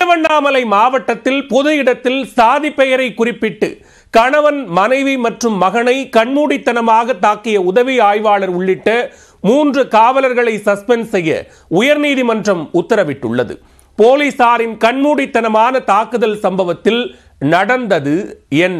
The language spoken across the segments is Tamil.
திருவண்ணாமலை மாவட்டத்தில் பொது இடத்தில் சாதி பெயரை குறிப்பிட்டு கணவன், மனைவி மற்றும் மகனை கண்மூடித்தனமாக தாக்கிய உதவி ஆய்வாளர் உள்ளிட்ட 3 காவலர்களை சஸ்பெண்ட் செய்ய உயர்நீதிமன்றம் உத்தரவிட்டுள்ளது. போலீசாரின் கண்மூடித்தனமான தாக்குதல் சம்பவத்தில் நடந்தது என்ன?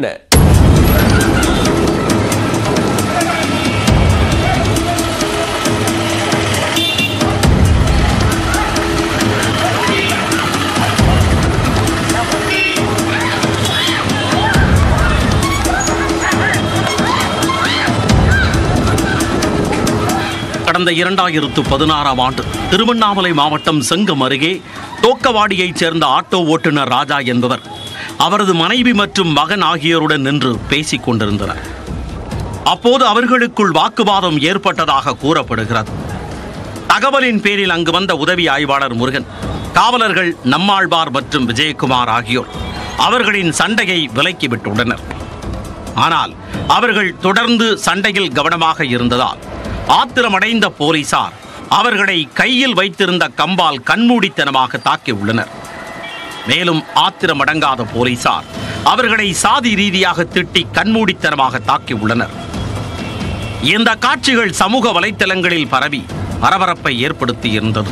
கடந்த 2016ஆம் ஆண்டு திருவண்ணாமலை மாவட்டம் செங்கம் அருகே தோக்கவாடியைச் சேர்ந்த ஆட்டோ ஓட்டுநர் ராஜா என்பவர் அவரது மனைவி மற்றும் மகன் ஆகியோருடன் நின்று பேசிக் கொண்டிருந்தனர். அப்போது அவர்களுக்குள் வாக்குவாதம் ஏற்பட்டதாக கூறப்படுகிறது. தகவலின் பேரில் அங்கு வந்த உதவி ஆய்வாளர் முருகன், காவலர்கள் நம்மாழ்வார் மற்றும் விஜயகுமார் ஆகியோர் அவர்களின் சண்டையை விலக்கிவிட்டுள்ளனர். ஆனால் அவர்கள் தொடர்ந்து சண்டையில் கவனமாக இருந்ததால் ஆத்திரமடைந்த போலீசார் அவர்களை கையில் வைத்திருந்த கம்பால் கண்மூடித்தனமாக தாக்கியுள்ளனர். மேலும் ஆத்திரமடங்காத போலீசார் அவர்களை சாதி ரீதியாக திட்டி கண்மூடித்தனமாக தாக்கியுள்ளனர். இந்த காட்சிகள் சமூக வலைத்தளங்களில் பரவி பரபரப்பை ஏற்படுத்தியிருந்தது.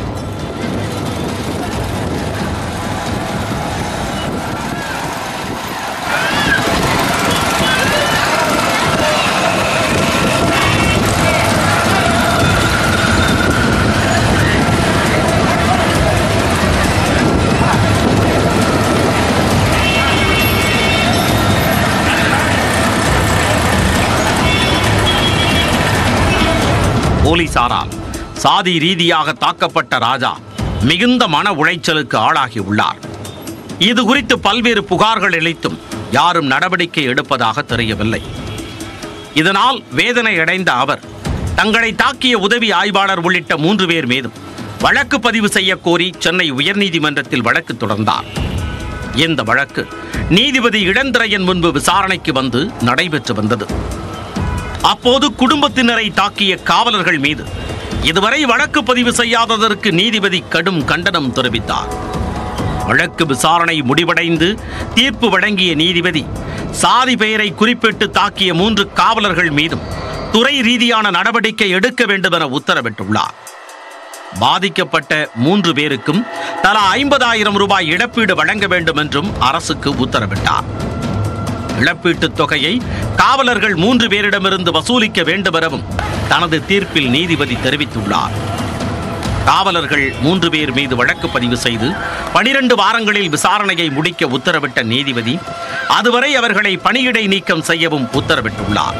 போலீசாரால் சாதி ரீதியாக தாக்கப்பட்ட ராஜா மிகுந்த மன உளைச்சலுக்கு ஆளாகியுள்ளார். இது குறித்து பல்வேறு புகார்கள் அளித்தும் யாரும் நடவடிக்கை எடுப்பதாக தெரியவில்லை. இதனால் வேதனை அடைந்த அவர் தங்களை தாக்கிய உதவி ஆய்வாளர் உள்ளிட்ட 3 பேர் மீதும் வழக்கு பதிவு செய்ய கோரி சென்னை உயர்நீதிமன்றத்தில் வழக்கு தொடர்ந்தார். இந்த வழக்கு நீதிபதி இளந்திரையன் முன்பு விசாரணைக்கு வந்து நடைபெற்று வந்தது. அப்போது குடும்பத்தினரை தாக்கிய காவலர்கள் மீது இதுவரை வழக்கு பதிவு செய்யாததற்கு நீதிபதி கடும் கண்டனம் தெரிவித்தார். வழக்கு விசாரணை முடிவடைந்து தீர்ப்பு வழங்கிய நீதிபதி சாதி பெயரை குறிப்பிட்டு தாக்கிய 3 காவலர்கள் மீதும் துறை ரீதியான நடவடிக்கை எடுக்க வேண்டும் என உத்தரவிட்டுள்ளார். பாதிக்கப்பட்ட 3 பேருக்கும் தலா 50,000 ரூபாய் இழப்பீடு வழங்க வேண்டும் என்றும் அரசுக்கு உத்தரவிட்டார். இழப்பீட்டுத் தொகையை காவலர்கள் 3 பேரிடமிருந்து வசூலிக்க வேண்டும் எனவும் தனது தீர்ப்பில் நீதிபதி தெரிவித்துள்ளார். காவலர்கள் 3 பேர் மீது வழக்கு பதிவு செய்து 12 வாரங்களில் விசாரணையை முடிக்க உத்தரவிட்ட நீதிபதி அதுவரை அவர்களை பணியிடை நீக்கம் செய்யவும் உத்தரவிட்டுள்ளார்.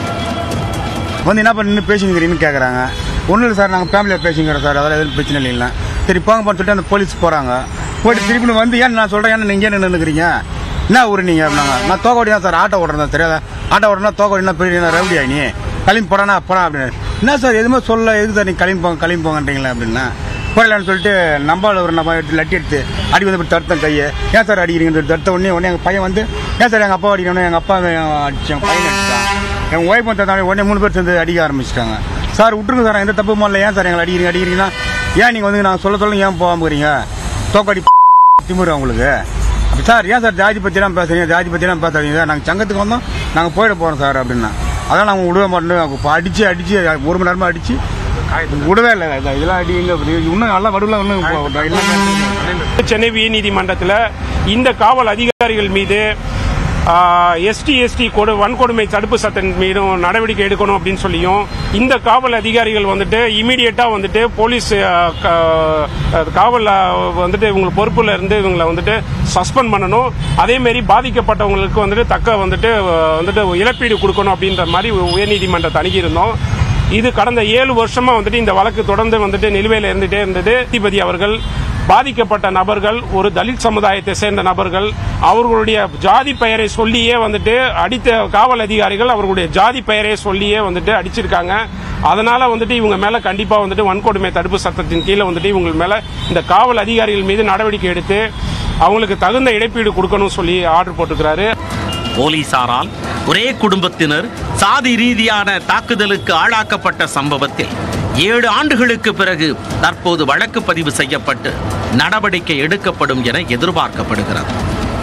என்ன பண்ணி பேசிக்கிறீங்கன்னு கேட்குறாங்க. ஒன்றும் இல்லை சார், நாங்கள் ஃபேமிலியாக பேசிக்கிறோம் சார், அதெல்லாம் எதுவும் பிரச்சனை இல்லைங்களா. சரி போங்கன்னு சொல்லிட்டு அந்த போலீஸ் போகிறாங்க. போயிட்டு திருப்பி வந்து ஏன் நான் சொல்கிறேன், ஏன்னா நீங்கள் நின்றுக்கிறீங்க, என்ன ஊர் நீங்கள் அப்படின்னாங்க. நான் தோக்கோடி தான் சார், ஆட்டோ ஓடுறேன் தெரியாத, ஆட்டோ ஓடுறா தோக்கோடினா பெரிய ரவுடி ஆகி கிளம்பி போடானா போடா அப்படின்னு. என்ன சார் எதுவுமே சொல்ல, எதுக்கு சார் நீங்கள் கிளம்பி போங்கன்றீங்களா அப்படின்னா. போயிடலான்னு சொல்லிட்டு நம்பால் ஒரு நம்ம லட்டி எடுத்து அடி வந்து தடுத்தேன் கையை. ஏன் சார் அடிக்கிறீங்கன்னு தடுத்த உடனே எங்கள் பையன் வந்து ஏன் சார் எங்கள் அப்பா அடிக்கணும், எங்கள் அப்பா அடிச்சு எங்கள் பையன் அடிச்சிட்டான், எங்கள் ஒய்ஃப் வந்து உடனே 3 பேர் சேர்ந்து அடிக்க ஆரம்பிச்சிட்டாங்க. சார் விட்டுருங்க சார், எந்த தப்பு இல்லை, ஏன் சார் எங்களை அடிக்கிறீங்கன்னா ஏன் நீங்கள் வந்து நான் சொல்ல ஏன் போகாமக்கிறீங்க, தோக்கடி திமுறை அவங்களுக்கு அப்படி சார், ஏன் சார் ஜாதி பற்றிலாம் பேசுறீங்க, ஜாதி பற்றிலாம் பேசுறீங்க சார், நாங்கள் சங்கத்துக்கு வந்தோம், நாங்கள் போயிட போகிறோம் சார் அப்படின்னா. அதெல்லாம் நாங்கள் விடவே மாட்டோம், அடித்து 1 மணி நேரமாக அடித்து விடவே இல்லை. இதெல்லாம் அடி இன்னும் நல்லா வடுவில் இன்னும். சென்னை உயர்நீதிமன்றத்தில் இந்த காவல் அதிகாரிகள் மீது ST வன்கொடுமை தடுப்பு சட்டத்தின் மீதும் நடவடிக்கை எடுக்கணும் அப்படின்னு சொல்லியும், இந்த காவல் அதிகாரிகள் வந்துட்டு இமீடியட்டா வந்துட்டு போலீஸ் காவல் வந்துட்டு இவங்க பொறுப்புல இருந்து இவங்களை வந்துட்டு சஸ்பெண்ட் பண்ணணும். அதே மாதிரி பாதிக்கப்பட்டவங்களுக்கு வந்துட்டு தக்க வந்துட்டு இழப்பீடு கொடுக்கணும் அப்படின்ற மாதிரி உயர்நீதிமன்றத்தை அணுகியிருந்தோம். இது கடந்த 7 வருஷமா வந்துட்டு இந்த வழக்கு தொடர்ந்து வந்துட்டு நிலுவையில் இருந்துட்டே இருந்தது. நீதிபதி அவர்கள் பாதிக்கப்பட்ட நபர்கள் ஒரு தலித் சமுதாயத்தை சேர்ந்த நபர்கள் அவர்களுடைய ஜாதி பெயரை சொல்லியே வந்துட்டு அடித்த காவல் அதிகாரிகள் அவர்களுடைய ஜாதி பெயரை சொல்லியே வந்துட்டு அடிச்சிருக்காங்க. அதனால வந்துட்டு இவங்க மேல கண்டிப்பா வந்துட்டு வன்கொடுமை தடுப்பு சட்டத்தின் கீழே வந்துட்டு இவங்க மேல இந்த காவல் அதிகாரிகள் மீது நடவடிக்கை எடுத்து அவங்களுக்கு தகுந்த இழப்பீடு கொடுக்கணும் சொல்லி ஆர்டர் போட்டுக்கிறாரு. போலீசாரால் ஒரே குடும்பத்தினர் சாதி ரீதியான தாக்குதலுக்கு ஆளாக்கப்பட்ட சம்பவத்தில் 7 ஆண்டுகளுக்கு பிறகு தற்போது வழக்கு பதிவு செய்யப்பட்டு நடவடிக்கை எடுக்கப்படும் என எதிர்பார்க்கப்படுகிறது.